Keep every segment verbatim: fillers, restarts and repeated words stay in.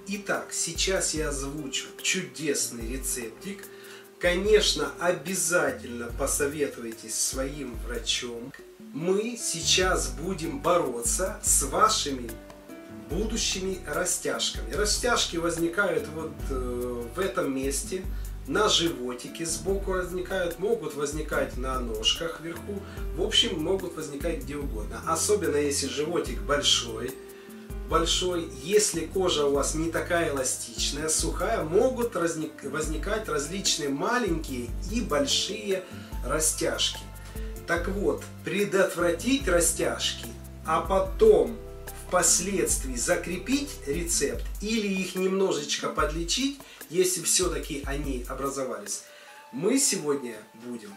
Итак, сейчас я озвучу чудесный рецептик. Конечно, обязательно посоветуйтесь с своим врачом. Мы сейчас будем бороться с вашими будущими растяжками. Растяжки возникают вот э, в этом месте, на животике сбоку возникают, могут возникать на ножках вверху, в общем, могут возникать где угодно. Особенно если животик большой, большой, если кожа у вас не такая эластичная, сухая, могут возникать различные маленькие и большие растяжки. Так вот, предотвратить растяжки, а потом впоследствии закрепить рецепт или их немножечко подлечить, если все-таки они образовались, мы сегодня будем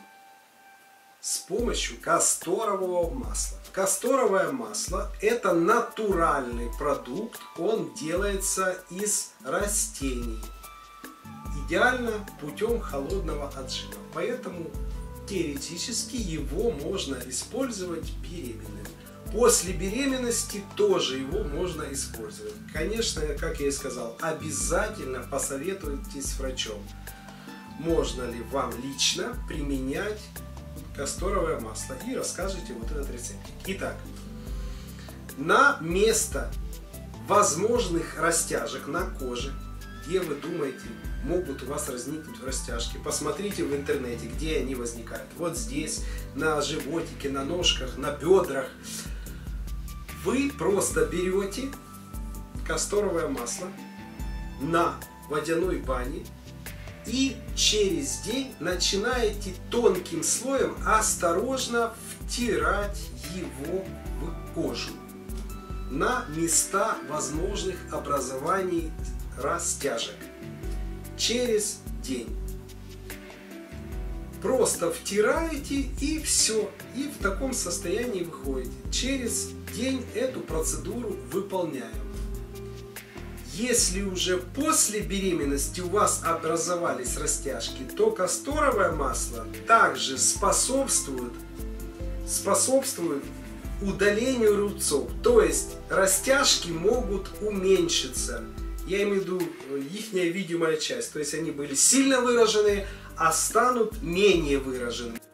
с помощью касторового масла. Касторовое масло – это натуральный продукт, он делается из растений. Идеально путем холодного отжима, поэтому теоретически его можно использовать беременным. После беременности тоже его можно использовать. Конечно, как я и сказал, обязательно посоветуйтесь с врачом, можно ли вам лично применять касторовое масло, и расскажите вот этот рецептик. Итак, на место возможных растяжек на коже, где вы думаете, могут у вас возникнуть растяжки, посмотрите в интернете, где они возникают. Вот здесь, на животике, на ножках, на бедрах. Вы просто берете касторовое масло на водяной бане и через день начинаете тонким слоем осторожно втирать его в кожу на места возможных образований растяжек. Через день. Просто втираете и все. И в таком состоянии выходите. Через день эту процедуру выполняем. Если уже после беременности у вас образовались растяжки, то касторовое масло также способствует, способствует удалению рубцов. То есть растяжки могут уменьшиться. Я имею в виду ихняя видимая часть. То есть они были сильно выраженные, а станут менее выраженными.